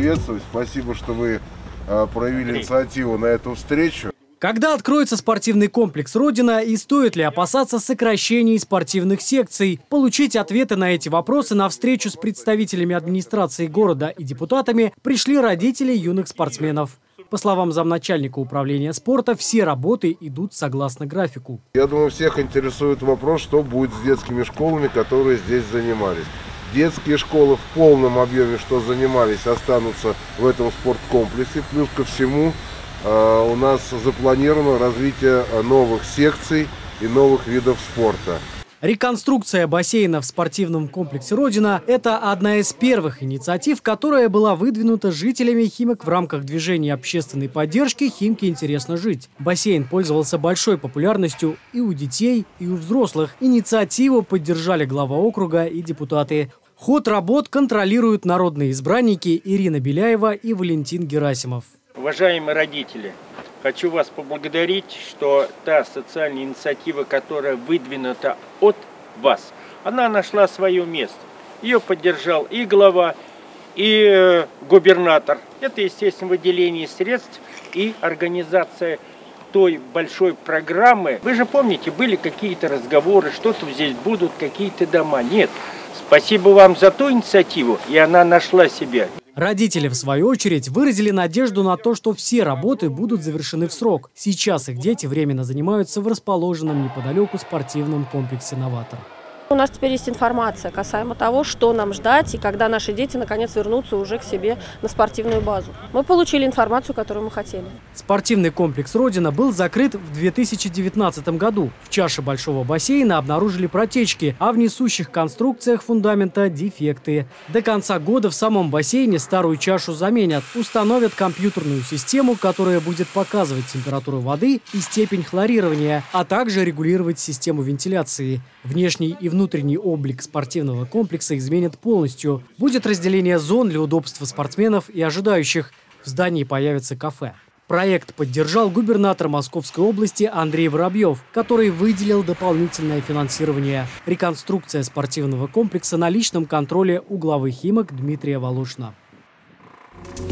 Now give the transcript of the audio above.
приветствовать. Спасибо, что вы проявили инициативу на эту встречу. Когда откроется спортивный комплекс «Родина» и стоит ли опасаться сокращений спортивных секций? Получить ответы на эти вопросы на встречу с представителями администрации города и депутатами пришли родители юных спортсменов. По словам замначальника управления спорта, все работы идут согласно графику. Я думаю, всех интересует вопрос, что будет с детскими школами, которые здесь занимались. Детские школы в полном объеме, что занимались, останутся в этом спорткомплексе. Плюс ко всему у нас запланировано развитие новых секций и новых видов спорта. Реконструкция бассейна в спортивном комплексе «Родина» – это одна из первых инициатив, которая была выдвинута жителями Химок в рамках движения общественной поддержки «Химки интересно жить». Бассейн пользовался большой популярностью и у детей, и у взрослых. Инициативу поддержали глава округа и депутаты. Ход работ контролируют народные избранники Ирина Беляева и Валентин Герасимов. Уважаемые родители, хочу вас поблагодарить, что та социальная инициатива, которая выдвинута от вас, она нашла свое место. Ее поддержал и глава, и губернатор. Это, естественно, выделение средств и организация той большой программы. Вы же помните, были какие-то разговоры, что-то здесь будут, какие-то дома. Нет. Спасибо вам за ту инициативу, и она нашла себя. Родители, в свою очередь, выразили надежду на то, что все работы будут завершены в срок. Сейчас их дети временно занимаются в расположенном неподалеку спортивном комплексе «Новатор». У нас теперь есть информация касаемо того, что нам ждать и когда наши дети наконец вернутся уже к себе на спортивную базу. Мы получили информацию, которую мы хотели. Спортивный комплекс «Родина» был закрыт в 2019 году. В чаше большого бассейна обнаружили протечки, а в несущих конструкциях фундамента – дефекты. До конца года в самом бассейне старую чашу заменят. Установят компьютерную систему, которая будет показывать температуру воды и степень хлорирования, а также регулировать систему вентиляции. Внешний и внутренний облик спортивного комплекса изменят полностью. Будет разделение зон для удобства спортсменов и ожидающих. В здании появится кафе. Проект поддержал губернатор Московской области Андрей Воробьев, который выделил дополнительное финансирование. Реконструкция спортивного комплекса на личном контроле у главы Химок Дмитрия Волошина.